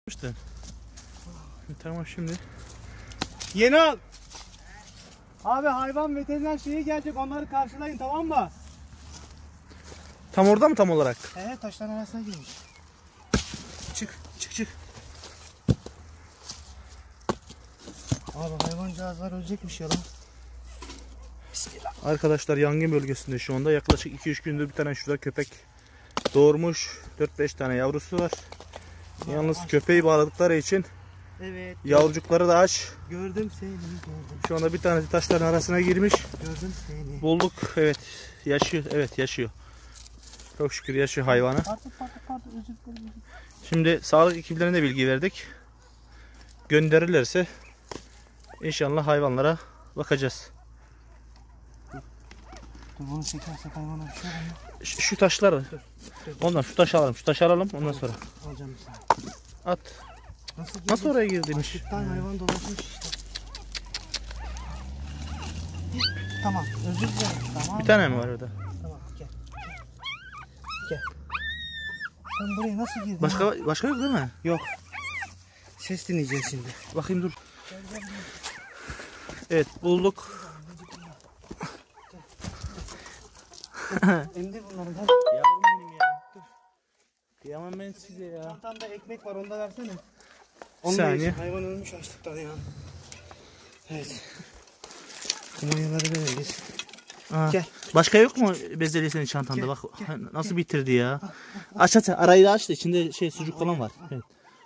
İşte. Tamam şimdi. Yeni al. Abi hayvan veteriner şeyi gelecek, onları karşılayın, tamam mı? Tam orada mı tam olarak? Taşların arasına girmiş. Çık. Abi hayvancağızlar ölecekmiş ya lan. Bismillah. Arkadaşlar yangın bölgesinde şu anda yaklaşık 2-3 gündür bir tane şurada köpek doğurmuş. 4-5 tane yavrusu var. Yalnız köpeği bağladıkları için Evet. yavrucukları da aç. Gördüm seni, gördüm. Şu anda bir tanesi taşların arasına girmiş. Gördüm seni. Bulduk. Evet. Yaşıyor. Evet yaşıyor. Çok şükür yaşıyor hayvanı. Pardon, özür dilerim. Şimdi sağlık ekiplerine de bilgi verdik. Gönderirlerse inşallah hayvanlara bakacağız. Dur bunu çekersek hayvana bir şey olur mu? Şu taşları. Ondan şu taşı alalım. Şu taşı alalım ondan sonra. Alacağım bir saniye. At. Nasıl Nasıl oraya girdiymiş? Bir tane hayvan dolaşmış işte. Tamam, özür dilerim. Tamam. Bir tane mi var orada? Tamam, gel. Sen buraya nasıl girdin? Başka yok değil mi? Yok. Ses dinleyeceğiz şimdi. Bakayım dur. Evet bulduk. Emdir bunları. Yavrum benim ya. Dur. Kıyamam ben size ya. Çantanda ekmek var, onu da versene. Bir saniye. Hayvan ölmüş açlıktan ya. Evet. Kumanyaları veririz. Gel. Başka yok mu bezelye senin çantanda? Gel, Bak gel, nasıl bitirdi ya. Aç arayı da aç da içinde sucuk falan var. Evet.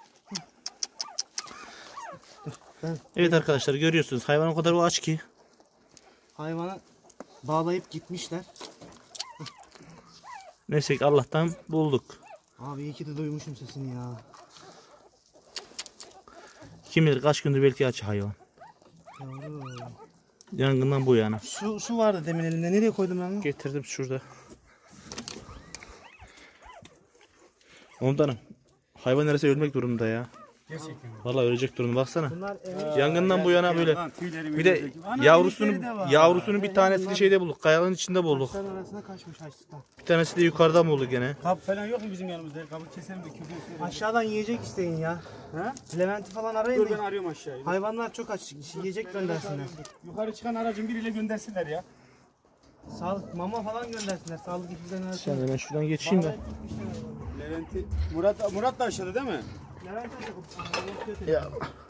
Evet arkadaşlar görüyorsunuz hayvan o kadar aç ki. Hayvanı bağlayıp gitmişler. Neyse ki Allah'tan bulduk. Abi iyi ki de duymuşum sesini ya. Kim bilir kaç gündür belki aç hayvan. Yavrum. Yangından bu yana. Su vardı demin elinde. Nereye koydum ben onu? Getirdim şurada. Komutanım. Hayvan neredeyse ölmek durumunda ya. Gerçekten. Vallahi ölecek durumda baksana. Bunlar Yangından bu yana böyle. Bir de yavrusunun bir tanesini şeyde bulduk. Kayanın içinde bulduk. taşların arasına kaçmış açlıktan. Bir tanesi de yukarıdan bulduk gene. Kap falan yok mu bizim yanımızda? Kabı keselim de küfür. Aşağıdan yiyecek isteyin ya. He? Levent'i falan arayın Dur ben da. arıyorum aşağıya. Hayvanlar çok aç. Yiyecek göndersinler. Yukarı çıkan aracın biriyle göndersinler ya. Sağlık mama falan göndersinler. Sağlık ekiplerine arasına. Şimdi ben şuradan geçeyim de. Levent'i Murat da aşağıda değil mi? Levent Ya.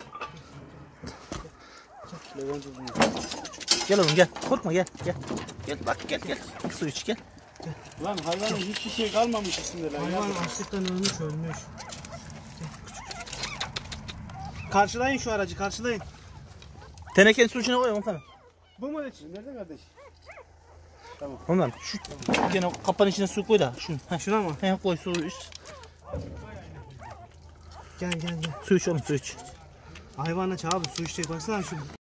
Levent uzun. Gel oğlum gel. Korkma gel. Gel bak gel. Su iç gel. Lan hayvanın hiçbir şey kalmamış üstünde lan. hayvan açlıktan ölmüş. Karşılayın şu aracı, karşılayın. Tenekenin su içine koy komutanım. Bu mu hiç? Nerede kardeş? Ondan şu gene kapanın içine su koy da. Şuna mı? He koy su iç. Gel. Su iç oğlum su iç. Hayvan aç abi, su içecek. Baksana şu